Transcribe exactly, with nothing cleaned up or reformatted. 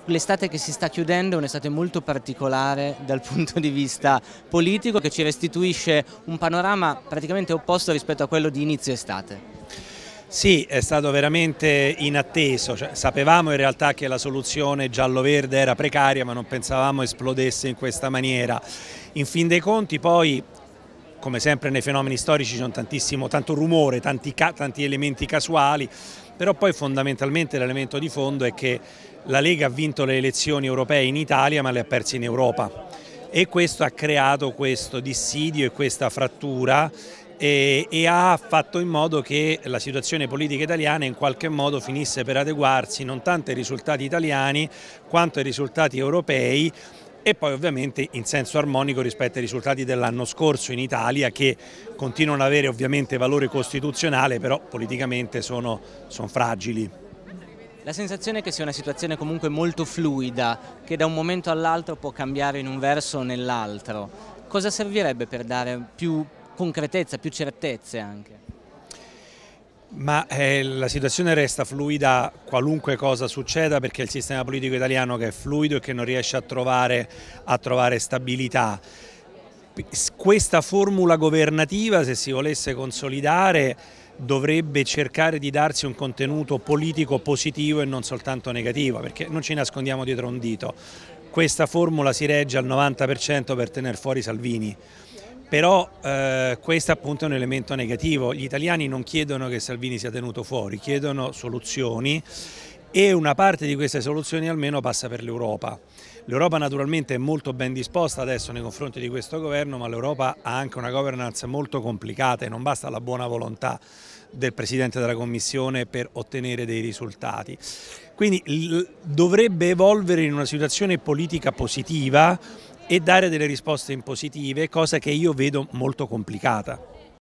l'estate che si sta chiudendo è un'estate molto particolare dal punto di vista politico, che ci restituisce un panorama praticamente opposto rispetto a quello di inizio estate. Sì, è stato veramente inatteso, cioè, sapevamo in realtà che la soluzione giallo-verde era precaria, ma non pensavamo esplodesse in questa maniera. In fin dei conti poi, come sempre nei fenomeni storici, c'è tantissimo, tanto rumore, tanti, tanti elementi casuali, però poi fondamentalmente l'elemento di fondo è che la Lega ha vinto le elezioni europee in Italia ma le ha perse in Europa, e questo ha creato questo dissidio e questa frattura e, e ha fatto in modo che la situazione politica italiana in qualche modo finisse per adeguarsi non tanto ai risultati italiani quanto ai risultati europei, e poi ovviamente in senso armonico rispetto ai risultati dell'anno scorso in Italia, che continuano ad avere ovviamente valore costituzionale, però politicamente sono, sono fragili. La sensazione è che sia una situazione comunque molto fluida, che da un momento all'altro può cambiare in un verso o nell'altro. Cosa servirebbe per dare più concretezza, più certezze anche? Ma eh, la situazione resta fluida qualunque cosa succeda, perché è il sistema politico italiano che è fluido e che non riesce a trovare, a trovare stabilità. Questa formula governativa, se si volesse consolidare, dovrebbe cercare di darsi un contenuto politico positivo e non soltanto negativo, perché non ci nascondiamo dietro un dito. Questa formula si regge al novanta per cento per tenere fuori Salvini. Però eh, questo appunto è un elemento negativo. Gli italiani non chiedono che Salvini sia tenuto fuori, chiedono soluzioni, e una parte di queste soluzioni almeno passa per l'Europa. L'Europa naturalmente è molto ben disposta adesso nei confronti di questo governo, ma l'Europa ha anche una governance molto complicata e non basta la buona volontà del Presidente della Commissione per ottenere dei risultati. Quindi dovrebbe evolvere in una situazione politica positiva e dare delle risposte in positive, cosa che io vedo molto complicata.